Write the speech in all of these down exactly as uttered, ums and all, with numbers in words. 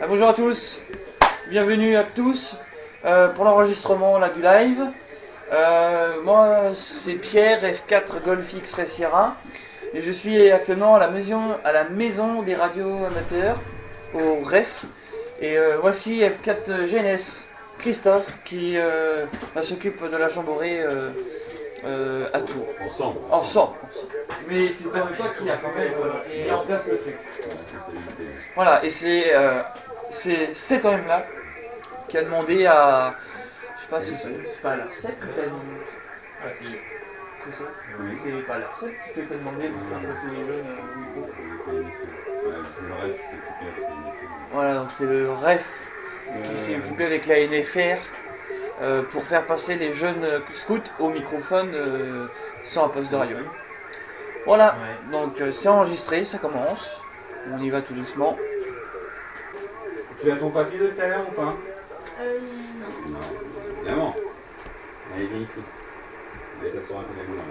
Ah, bonjour à tous, bienvenue à tous euh, pour l'enregistrement là du live. Euh, moi c'est Pierre, F quatre Golf X-Ray Sierra, et je suis actuellement à la maison, à la maison des radios amateurs, au R E F. Et euh, voici F quatre G N S Christophe qui euh, bah, s'occupe de la chamborée euh, euh, à Tours. Ensemble. Ensemble. Mais c'est pas toi qui a quand même mis en place le truc. Voilà, et c'est euh, cet homme-là qui a demandé à. Je sais pas si c'est pas à l'ARCEP que t'as demandé. C'est ça oui. C'est pas à l'ARCEP que t'as demandé de faire passer les jeunes au micro. C'est le R E F qui s'est occupé avec la N F R. Voilà, donc c'est le R E F qui s'est occupé avec la N F R euh, pour faire passer les jeunes scouts au microphone euh, sans un poste de radio. Voilà, ouais. Donc euh, c'est enregistré, ça commence. On y va tout doucement. Tu as ton papier de tout à l'heure ou pas? Euh, non. Non, évidemment. Allez, viens ici. Vous allez t'asseoir un peu là.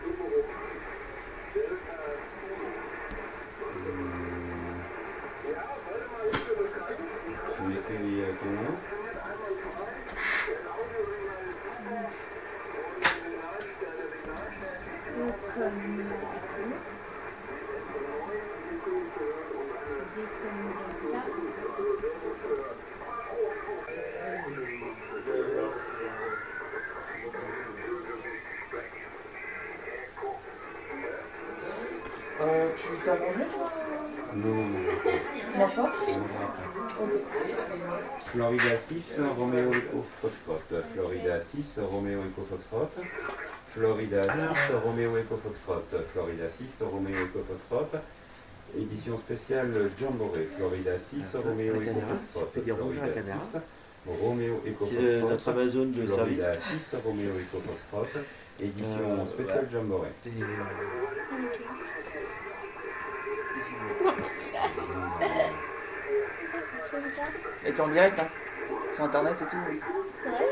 Tu m'écris ton nom. Donc, comme Euh, tu t'as mangé toi? Non, non, non. Tu manges pas? okay. Florida six, Romeo Echo Foxtrot. Florida six, Romeo Echo Foxtrot. Florida six, Romeo Echo Foxtrot. Florida six, Romeo Echo Foxtrot. Édition spéciale Jamboree. Florida six, Romeo Echo Foxtrot. Florida six, Romeo Echo Foxtrot. C'est notre Amazon de service. Florida six, Romeo Echo Foxtrot. Édition euh, spéciale ouais. Jamboree. Et t'es en direct, hein? Sur internet et tout, oui. C'est vrai?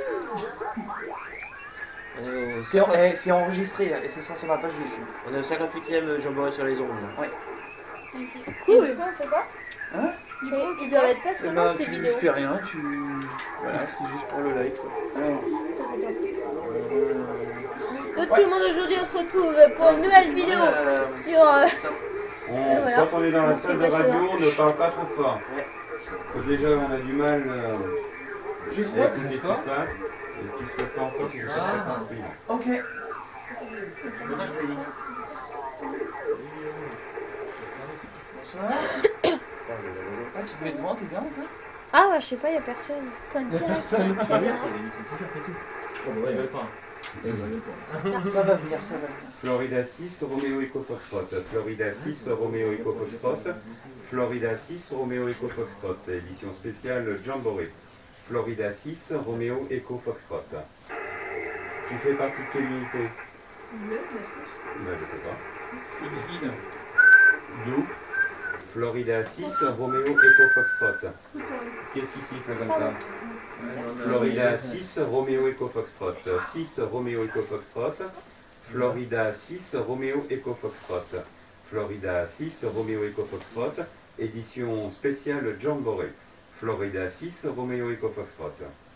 Euh, C'est en, enregistré et c'est ça sur ma page YouTube. on est au cinquante-huitième Jamboree sur les ondes. Ouais. Cool. Et du coup, on fait quoi? Hein? Du coup, tu dois être pas Eh sur ben, tes tu vidéos. fais rien, tu. Voilà, c'est juste pour le live, quoi. Alors. Attends, attends. Euh... Donc, tout le monde, aujourd'hui, on se retrouve pour une nouvelle vidéo Euh... sur. Euh... On, voilà. Quand on est dans la On salle de sait pas radio, ça. on ne parle pas trop fort. Ouais. Parce que déjà, on a du mal euh, Juste à moi, écouter ce qui se passe. Et tu souhaites pas encore que je cherche la construire. Ok. Dommage, je vais. Bonsoir. Ah, tu te mets devant, t'es bien, toi? Ah, ouais, je sais pas, y'a personne. T'as une Y'a personne. Ça vient. Ça va venir, ça va venir. Florida six, Romeo Echo Foxtrot. Florida six, Romeo Echo Foxtrot. Florida six, Romeo Echo Foxtrot. Édition spéciale Jamboree. Florida six, Romeo Echo Foxtrot. Tu fais partie de quelle unité? Bleu, Ben, je sais pas. Blue. Florida six, Romeo Echo Foxtrot. Qu'est-ce qui siffle comme ça? Florida six, Romeo Echo Foxtrot. six, Romeo Echo Foxtrot. Florida six, Romeo Echo Foxtrot. Florida six, Romeo Echo Foxtrot. Édition spéciale Jamboree. Florida six, Romeo Echo Foxtrot.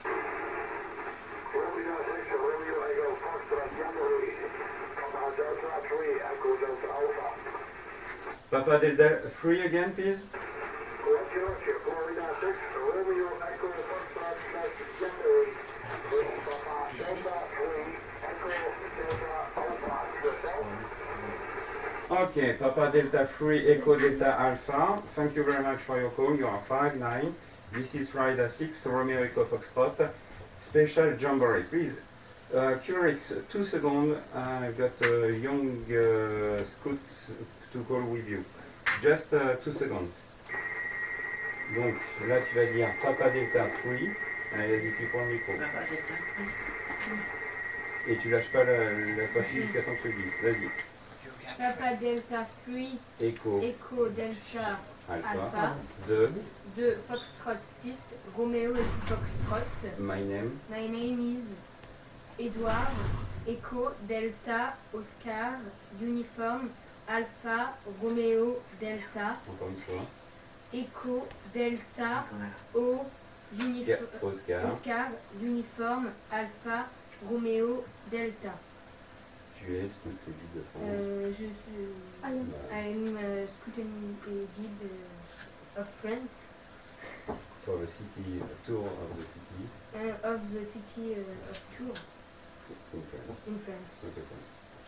Papa Delta three again, please. Okay, Papa Delta three, Echo Delta Alpha. Thank you very much for your call. You are five nine. This is Florida six, Romeo Echo Foxtrot. Special Jamboree. Please, uh, Curix, two seconds. I've got a young uh, scout to call with you. Just uh, two seconds. Donc, là, tu vas dire Papa Delta three. Allez, vas-y, tu prends le micro. Papa Delta three. Et tu lâches pas la, la facile jusqu'à temps que je te dise. Vas-y. Papa Delta three, Echo, Echo Delta Alpha, Alpha, deux, deux Foxtrot six, Romeo et Foxtrot. my name, My name is Edouard, Echo Delta Oscar, Uniform Alpha Romeo Delta. encore une fois. Echo, Delta, O, Uniforme, Oscar. Oscar, Uniforme, Alpha, Romeo, Delta. Tu es scout et guide de France. Euh, je suis. I'm a scout and guide uh, of France. For the city, a tour of the city. Uh, of the city uh, of Tours In France. in France. Ok, bon.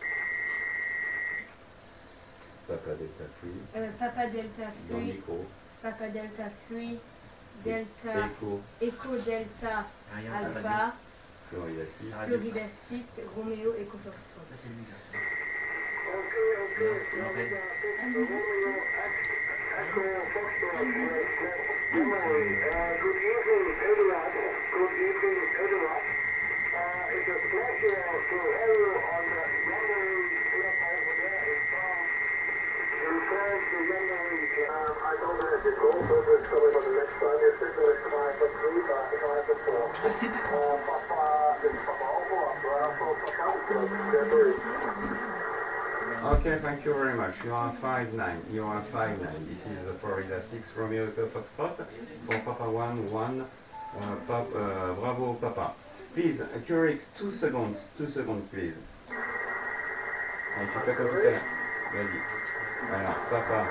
Papa Delta three. Uh, Papa Delta Dans le three, micro. Papa Delta three, Delta, Echo. Echo Delta, Rien, Alpha, Florida six. Florida six, Romeo, Echo Foxtrot. Ça, c'est lui, là. Non, non, Red. Okay, thank you very much. You are five nine. You are five nine. This is the Florida six Romeo Echo Foxtrot for Papa one one. Uh, pap, uh, bravo, Papa. Please, uh, Curix, two seconds. Two seconds, please. Allez, tu fais comme tout à l'heure. Vas-y. Alors, Papa.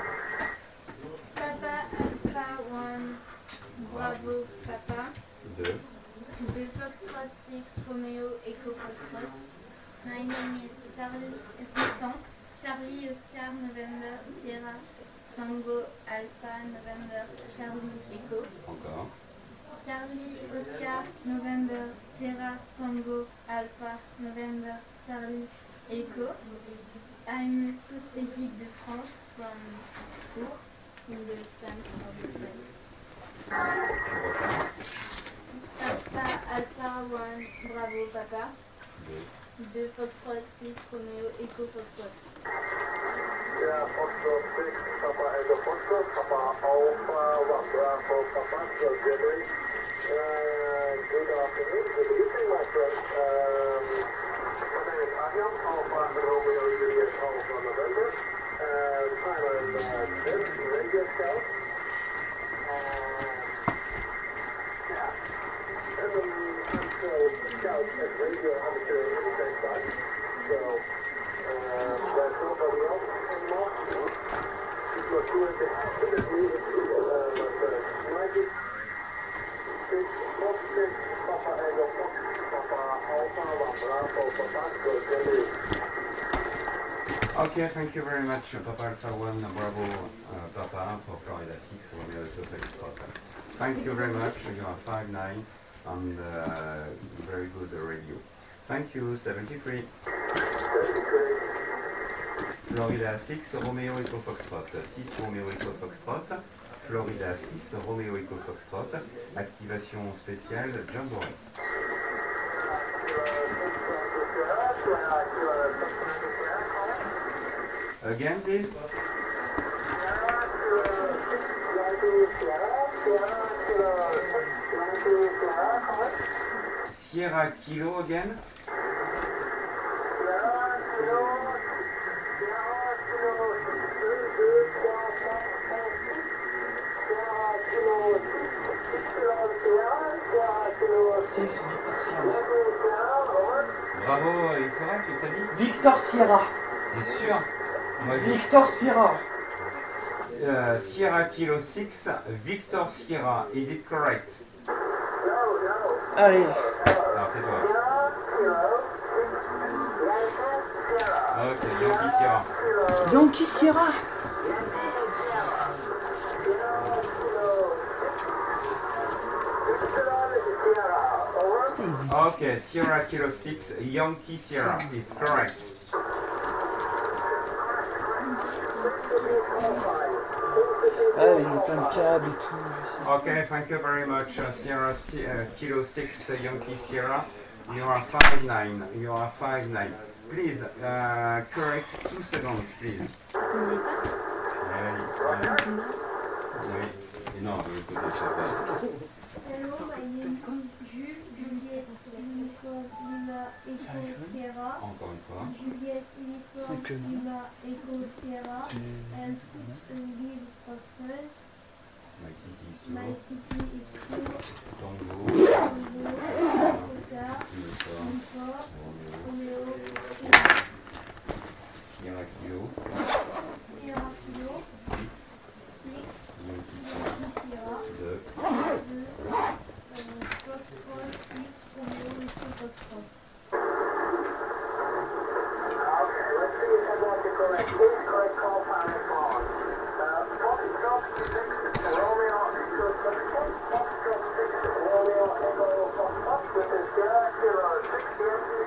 Papa Alpha one, Bravo Papa. Deux. The Foxtrot six, Romeo, Echo Foxtrot. My name is Charlie Constance. Charlie Oscar November Sierra Tango Alpha November Charlie Echo. Encore. Charlie Oscar November Sierra Tango Alpha November Charlie Echo. I'm a scout and guide de France from Tours in the center of the place. Tu repars. Papa Alpha one Bravo Papa. Deux. De Foxtrot six Romeo Echo Foxtrot. Yeah, Foxtrot six, Papa Echo Foxtrot, Papa Alpha one Bravo Papa, so Jerry. Uh, good afternoon, good evening, my friends. Um, my name is Arjan, Alpha Romeo Juliet Alpha November. Um, I'm a uh, Dutch radio scout. Um, yeah, and um, I'm still scout and radio amateur at the same time. So, um, there's nobody else anymore. People are doing the activity, uh, but uh, ninety-six, forty-six, Papa Echo Fox, Papa Alpha, Bravo, Papa, go Jerry. Okay, thank you very much, Papa Alpha one, Bravo, uh, Papa, for Florida six, Romeo Echo Foxtrot. Thank you very much, you are five nine, and uh, very good radio. Thank you, seventy-three. Florida six, Romeo Echo Foxtrot, six Romeo Echo Foxtrot, Florida six, Romeo Echo Foxtrot, activation spéciale Jamboree. Again, please. Sierra Kilo again. six, Victor Sierra. Bravo, il sera, tu t'as dit Victor Sierra. T'es sûr? Moi, j'ai- Victor Sierra. Uh, Sierra Kilo six, Victor Sierra, is it correct? Allez. Alors tais-toi. Ok, Yankee Sierra. Yankee Sierra. Ok, Sierra Kilo six, Yankee Sierra is correct. Ah, il y a plein de câbles et tout. Okay, thank you very much, uh, Sierra Si- uh, Kilo six, uh, Yankee Sierra. You are five nine. You are five nine. Please, uh, correct two seconds, please. Allez, allez. Oui. Et non, de l'autre côté, je sais pas. Hello, my name is Jules, Juliette, Uniforme, Lima, Echo, Sierra. Encore une fois. Juliette, Uniforme, C'est que non. Lima, Echo, Sierra. Tu- And scout and guide of France. My city is pure. Tango, Oscar, Alpha, Info, Romeo, Romeo, Sierra Kilo, Sierra Kilo, six, six, Yankee Sierra, deux, deux, Foxtrot, six, Romeo, Echo, Foxtrot. Okay, let's see if I got the correct, who's correct call sign is wrong. Uh, Foxtrot six, Romeo, Echo, Foxtrot, Foxtrot six, Romeo, Echo, Foxtrot, with the Sierra Kilo, six, Yankee,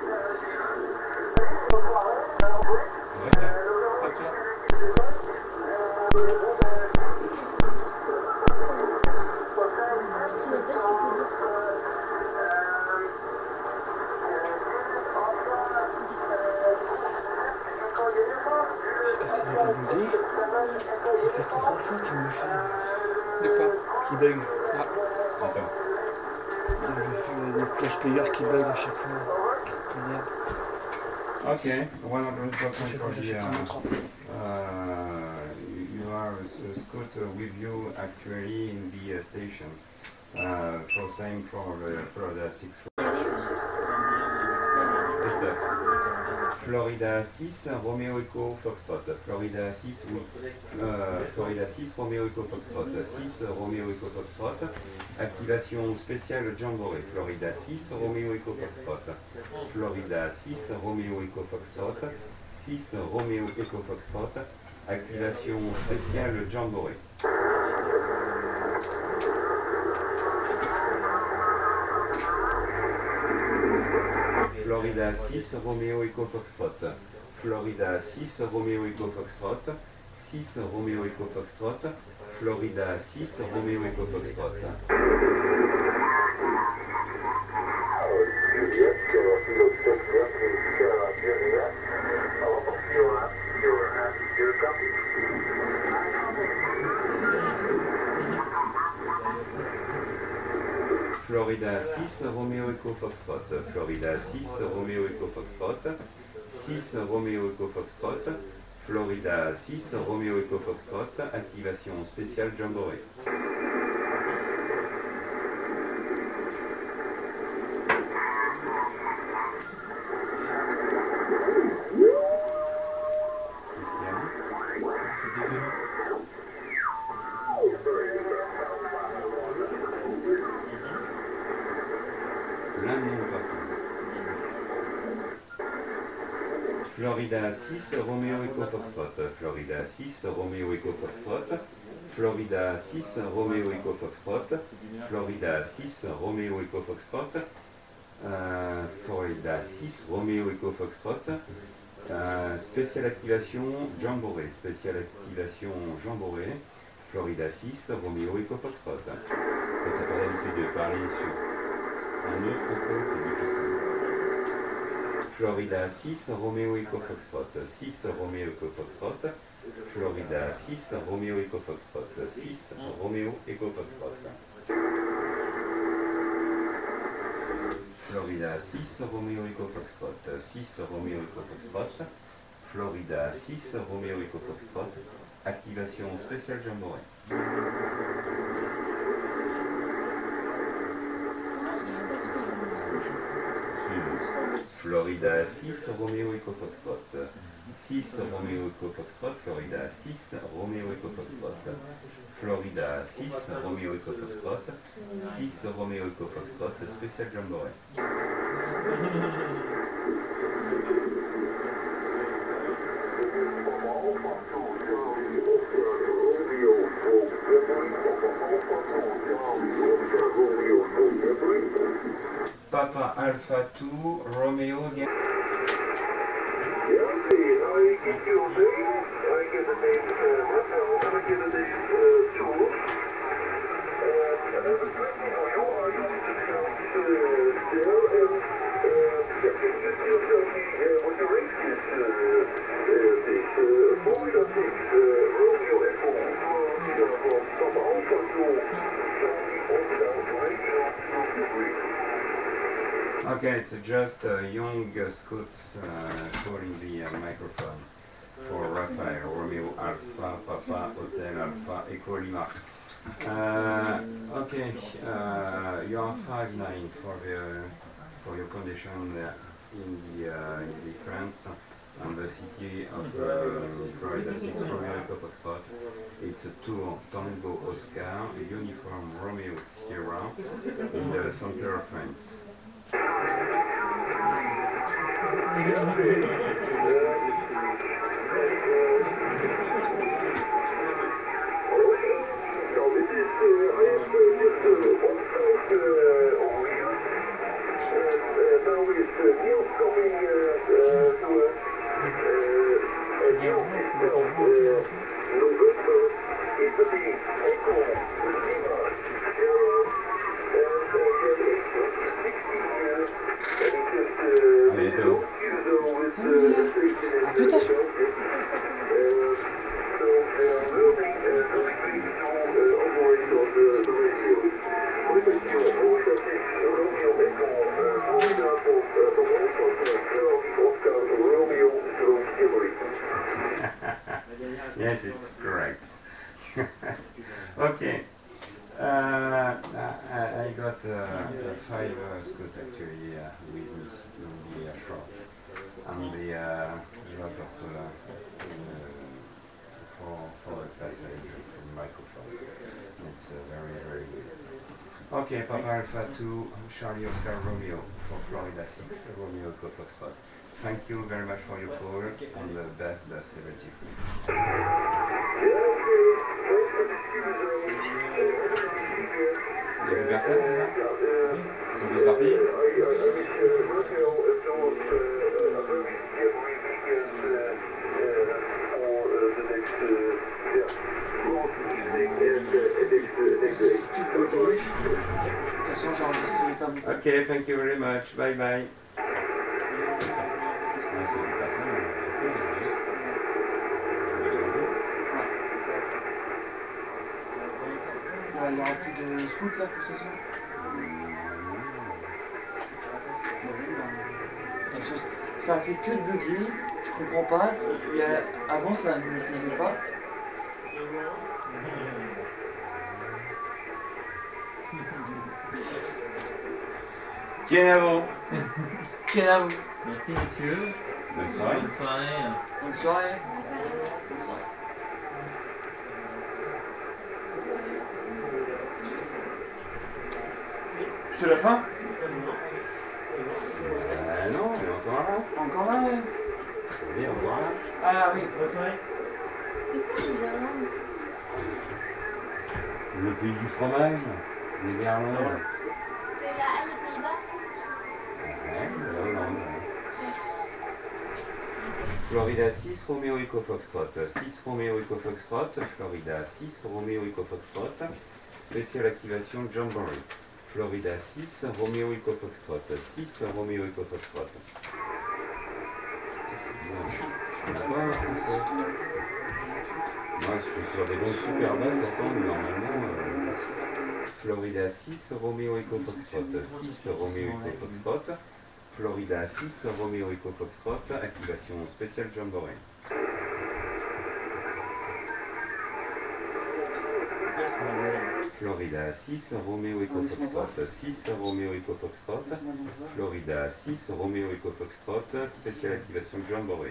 Ça fait trois fois qu'il me fait. De quoi? Qui bug. Attends. Le flash player qui bug à chaque fois. Merde. Okay, one hundred À chaque percent fois for que j'achète the, un uh, écran. uh, you are a s- scooter with you actually in the uh, station. Uh, for same for the Florida six. Christophe. Florida six, Romeo Echo Foxtrot. Florida six, oui. Euh, Florida six, Romeo Echo Foxtrot. six, Romeo Echo Foxtrot. Activation spéciale Jamboree. Florida six, Romeo Echo Foxtrot. Florida six, Romeo Echo Foxtrot. six, Romeo Echo Foxtrot. Activation spéciale Jamboree. Florida six, Romeo Echo Foxtrot. Florida six, Romeo Echo Foxtrot. six, Romeo Echo Foxtrot. Florida six, Romeo Echo Foxtrot. Juliet, Sierra Kilo six, Yankee, Sierra Juliet. Oh, Sierra, Sierra, Sierra, copy. Florida six, Romeo Echo Foxtrot. Florida six, Romeo Echo Foxtrot. six, Romeo Echo Foxtrot. Florida six, Romeo Echo Foxtrot. Activation spéciale Jamboree. Plein de monde partout. Florida six, Romeo Echo Foxtrot. Florida six, Romeo Echo Foxtrot. Florida six, Romeo Echo Foxtrot. Florida six, Romeo Echo Foxtrot. Euh, Florida six, Romeo Echo Foxtrot. Euh, spéciale activation Jamboree. Spéciale activation Jamboree. Florida six, Romeo Echo Foxtrot. Quand tu n'as pas l'habitude de parler sur un autre code, c'est difficile. Florida six, Romeo Echo Foxtrot. six, Romeo Echo Foxtrot. Florida six, Romeo Echo Foxtrot. six, Romeo Echo Foxtrot. Florida six, Romeo Echo Foxtrot. six, Romeo Echo Foxtrot. Florida six, Romeo Echo Foxtrot. Activation spéciale Jamboree. Florida six, Romeo Echo Foxtrot. six, Romeo Echo Foxtrot. Florida six, Romeo Echo Foxtrot. Florida six, Romeo Echo Foxtrot. six, Romeo Echo Foxtrot. Spécial Jamboree. Papa Alpha two, Romeo again. Okay, it's just a young uh, Scout uh, calling the uh, microphone for Raphael, Romeo Alpha, Papa, Hotel Alpha, Echo Lima. Uh, Okay, uh, you are five nine for the for your condition uh, in the uh, in the France and the city of uh, Florida six Romeo Echo Foxtrot. It's a tour Tango Oscar, uniform Romeo Sierra in the center of France. Yes, it's correct. Okay. Uh, I, I got uh, five uh, scouts actually uh, with me in the uh, shop. And the uh, lot of uh, uh, for, for the passage from microphone. It's uh, very, very good. Okay, Papa Alpha two, Charlie Oscar Romeo for Florida six, Romeo Echo Foxtrot. Thank you very much for your call and the best, best seventy-three. Il y a plus personne, c'est ça? Ils sont tous partis? Okay, thank you very much. Bye bye. Il n'y aura plus de scout là pour ce soir. Ça a fait que de bugger, je comprends pas. Il y a, avant ça ne le faisait pas. Tiens à vous. Tiens à vous. Merci monsieur. Bonne soirée. Bonne soirée. Bonne soirée. Bonne soirée. C'est la fin? Euh, non, mais encore là. Encore là, ouais. Oui, au revoir. Ah oui. C'est quoi les Irlandes? Le pays du fromage, les Néerlandes. C'est la les Pays-Bas? Ouais, la Hollande. Florida six, Romeo Echo Foxtrot. six Romeo Echo Foxtrot, Florida six, Romeo Echo Foxtrot. Spéciale activation Jamboree. Florida six, Romeo Echo Foxtrot. six, Romeo Echo Foxtrot. Je ne sais pas, François. Moi, je suis sur des bons super basses, pourtant, mais normalement. Euh, Florida six, Romeo Echo Foxtrot. six, Romeo Echo Foxtrot. Florida six, Romeo Echo Foxtrot. Activation spéciale Jamboree. Florida six, Romeo Echo Foxtrot. six, Romeo Echo Foxtrot. Florida six, Romeo Echo Foxtrot. Spéciale activation Jamboree.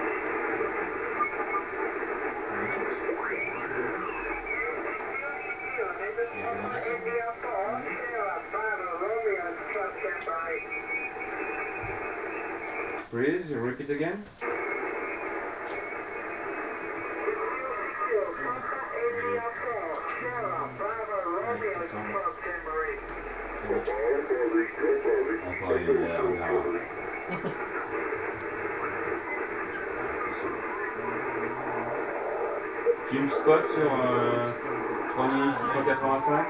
Please repeat again. Encore une heure, on verra. Team Spot sur euh, trois mille six cent quatre-vingt-cinq.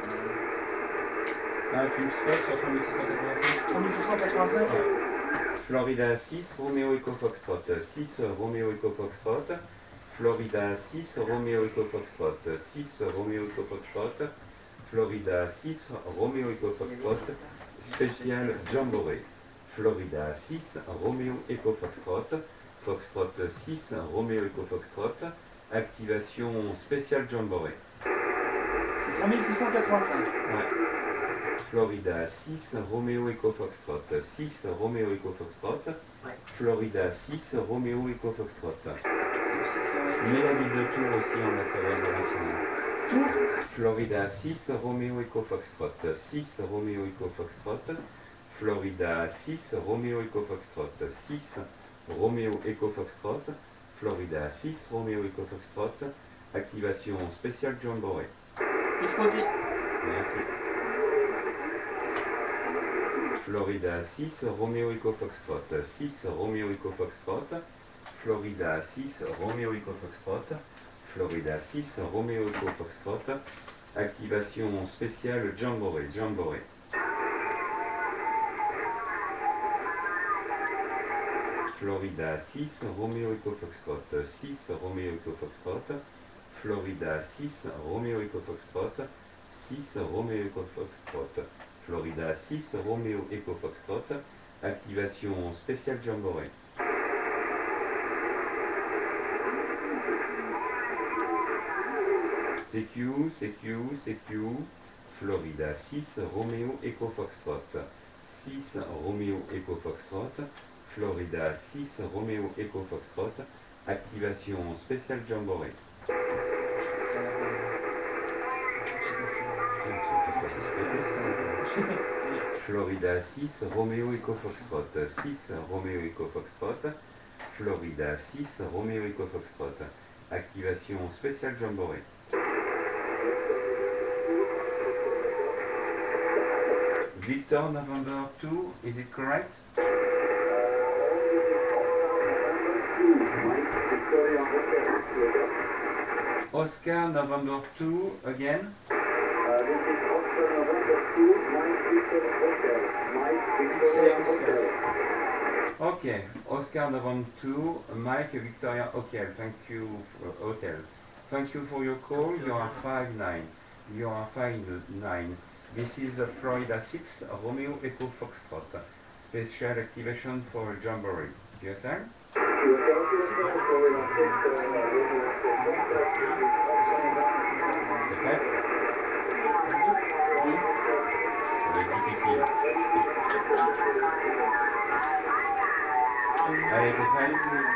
Ah, Team Spot sur trois mille six cent quatre-vingt-cinq. trois mille six cent quatre-vingt-cinq. Florida six, Romeo Echo Foxtrot. six, Romeo Echo Foxtrot. Florida six, Romeo Echo Foxtrot. six, Romeo Echo Foxtrot. Florida six, Romeo Echo Foxtrot. Spécial Jamboree. Florida six, Romeo Echo Foxtrot. Foxtrot six, Romeo Echo Foxtrot. Activation spéciale Jamboree. C'est trois mille six cent quatre-vingt-cinq. Ouais. Florida six, Roméo Echo Foxtrot. six, Roméo Echo Foxtrot. Ouais. Florida six, Roméo Echo Foxtrot. Mais Mais la ville de Tours aussi, on l'a fait à l'international. Tours Florida six, Roméo Echo Foxtrot. six, Roméo Echo Foxtrot. Florida six, Roméo Echo Foxtrot. six, Roméo Echo Foxtrot. Florida six, Roméo Echo Foxtrot. Activation spéciale Jamboree. Tiscoté. Merci. Florida six, Roméo Echo Foxtrot. six, Roméo Echo Foxtrot. Florida six, Roméo Echo Foxtrot. Florida six, Roméo Echo Foxtrot. Activation spéciale Jamboree. Jamboree. Florida six, Roméo Echo Foxtrot. six, Roméo Echo Foxtrot. Florida six, Roméo Echo Foxtrot. six, Roméo Echo Foxtrot. Florida six, Roméo Echo Foxtrot. Activation spéciale Jamboree. C Q, C Q, C Q. Florida six, Roméo Echo Foxtrot. six, Roméo Echo Foxtrot. Florida six, Roméo Echo Foxtrot. Activation spéciale Jamboree. Florida six, Roméo Echo Foxtrot. six, Roméo Echo Foxtrot. Florida six, Roméo Echo Foxtrot. Activation spéciale Jamboree. Victor, November two, is it correct? Oscar, November two, again? Uh, this is Oscar November two, Mike Victor Hotel. Mike Victoria Hotel. Okay, Oscar, November two, Mike Victoria Hotel. Thank you, for, hotel. Thank you for your call. You are five nine. You are five nine. This is uh, Florida six, Romeo Echo Foxtrot. Special activation for Jamboree. Yes, sir? C'est prêt? Ça va être difficile. Allez, t'es prêt?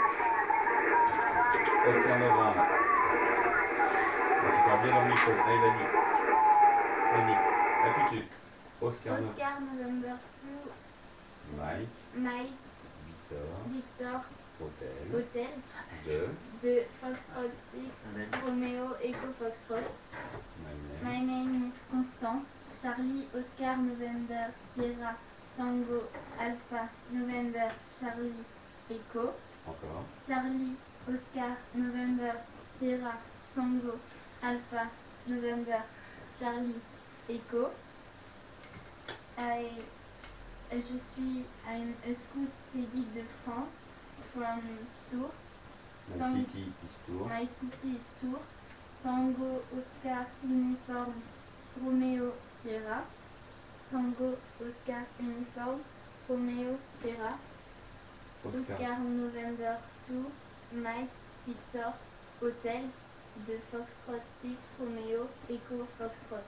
Oscar Novembre. Tu parles bien dans le micro. Allez, vas-y. Vas-y. Là tout de suite. Oscar Novembre. Oscar November two, Mike. Mike Victor. Victor Hotel. Hotel deux. de Foxtrot six, Romeo Echo Foxtrot. My My name. name is Constance. Charlie Oscar November Sierra Tango Alpha November Charlie Echo. Encore. Charlie Oscar November Sierra Tango Alpha November Charlie Echo. I, je suis I'm a scout guide de France from Tours. My Tang- city is Tours. My city is Tours. Tango Oscar Uniform Romeo Sierra. Tango Oscar Uniform Romeo Sierra. Oscar. Oscar November two, Mike Victor Hotel de Foxtrot six, Romeo Echo Foxtrot.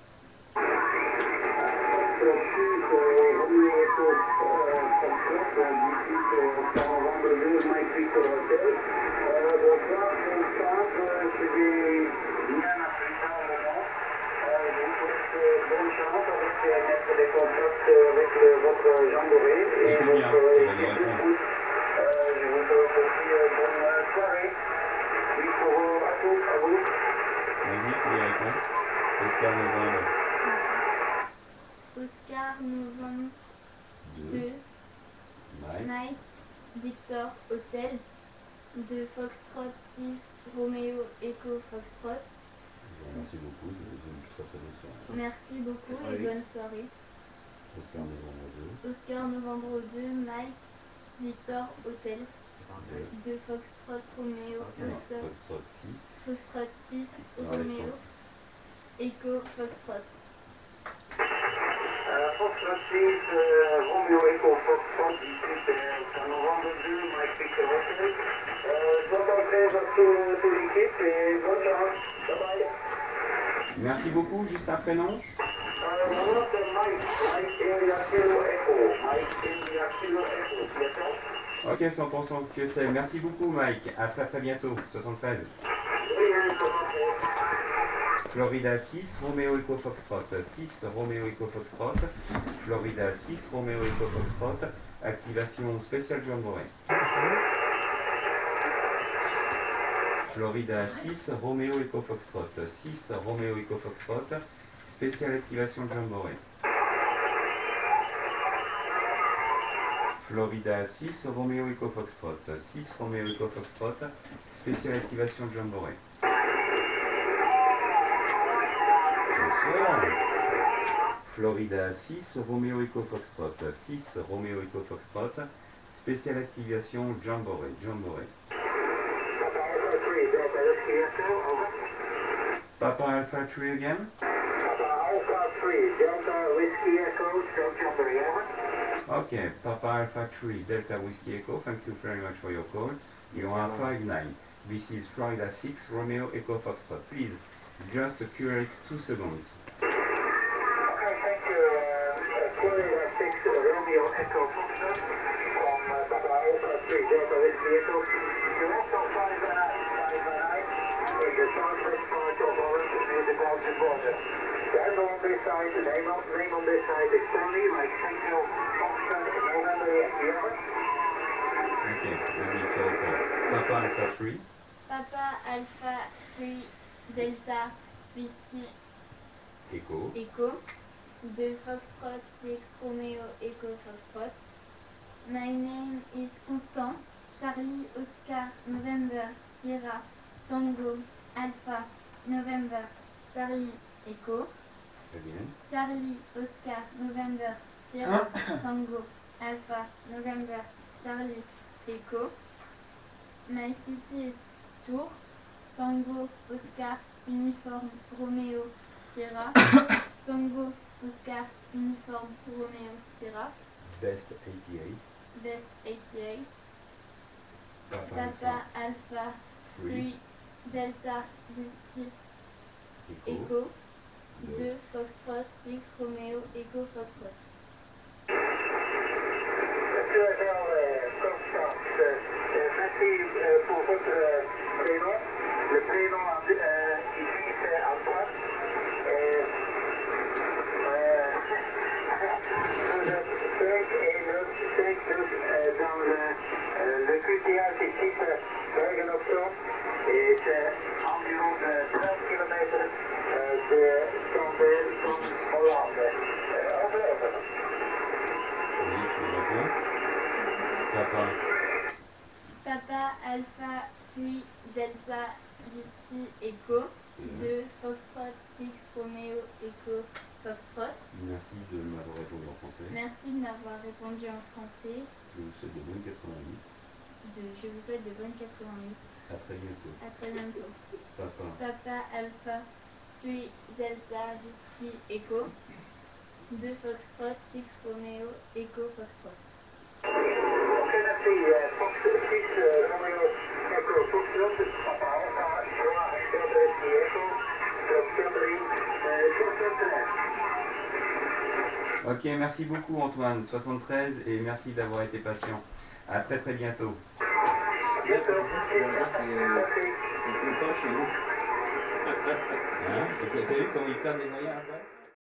Bonsoir, Constance, je vais bien appeler ça au moment. Je vous souhaite bonne chance avec mettre des contacts avec le, votre jamboree et Écoute bien, votre tu vas lui répondre. Euh, je vous souhaite aussi euh, bonne soirée. Oui, pour euh, à tous, à vous. Vas-y, tu lui réponds. Oscar Novembre. Oscar November deux. two, Mike. Mike Victor Hotel de Foxtrot six, Romeo Echo Foxtrot. Merci beaucoup, je vous souhaite une très très bonne soirée. Merci beaucoup et bonne soirée. Oscar Novembre deux. Oscar Novembre deux, Mike Victor Hotel de Foxtrot Romeo Victor Foxtrot six. Foxtrot six, Ouais, Romeo Echo Foxtrot. Euh, Foxtrot six, euh, Romeo Echo Foxtrot, ici c'est novembre deux, Mike Victor Hotel. Euh, je dois penser à toute l'équipe et bonne chance. Bye bye. Merci beaucoup, juste un prénom. Uh, one of them, Mike, Mike India Kilo Echo, Mike India Kilo Echo, yes sir? Ok, cent pour cent que c'est. Merci beaucoup Mike, à très très bientôt, soixante-treize. Florida six, Romeo Echo Foxtrot, six, Romeo Echo Foxtrot, Florida six, Romeo Echo Foxtrot, activation spéciale Jamboree. Florida six, Romeo Echo Foxtrot, six, Romeo Echo Foxtrot, spéciale activation Jamboree. Florida six, Romeo Echo Foxtrot, six, Romeo Echo Foxtrot, spéciale activation Jamboree. Bonsoir. Florida six, Romeo Echo Foxtrot, six, Romeo Echo Foxtrot, spéciale activation Jamboree, Jamboree. Papa Alpha three again. Papa Alpha three, Delta Whiskey Echo, Delta Jamboree, over. Okay, Papa Alpha three, Delta Whiskey Echo, thank you very much for your call. You are five nine. This is Florida six, Romeo Echo Foxtrot. Please, just accurate two seconds. Okay, thank you. Uh, Florida six, Romeo Echo Foxtrot, from uh, Papa Alpha three, Delta Whiskey Echo. You also five nine, five nine, in the southwest part of Orange, near the Belgian border. The handle on this side, the name on, name on this side is Stanley, like Tango, Foxtrot, November, Sierra. Okay, vas-y, tu as Papa Alpha three. Papa Alpha three Delta Whiskey Echo. Echo de Foxtrot six Romeo Echo Foxtrot. My name is Constance. Charlie Oscar November Sierra Tango Alpha November Charlie Echo. Très bien. Charlie Oscar November Sierra Tango Alpha November Charlie Echo. My city is Tours. Tango Oscar Uniforme Romeo Sierra Tango Oscar Uniforme Romeo Sierra Best eighty-eight. Best eighty-eight. Papa Papa Alpha Alpha three. three Delta Whiskey Echo. Echo deux Foxtrot six Romeo Echo Foxtrot. Merci pour votre prénom. Le prénom ici c'est Antoine. cinq et neuf, cinq dans le, le Q T A, c'est six Bergen-op-Zoom. Et c'est environ trente kilomètres de Chambéry, Hollande. Oui, je vous entends. Papa. Papa Alpha three Delta Whiskey Echo deux Foxtrot six Romeo Echo Foxtrot. Merci de m'avoir répondu en français. Merci de m'avoir répondu en français. Je vous souhaite de bonnes quatre-vingt-huit. De, je vous souhaite de bonnes quatre-vingt-huit. À très bientôt. À très bientôt. Papa. Papa Alpha three Delta Whiskey Echo deux Foxtrot six Romeo Echo Foxtrot. Ok, merci. Fox six Romeo Echo Foxtrot, Papa Alpha trois Delta Whiskey Echo, from Chambéry, soixante-treize. Ok, merci beaucoup Antoine, soixante-treize, et merci d'avoir été patient. À très très bientôt. Bientôt. Hein? T'as vu comment il perd des moyens après?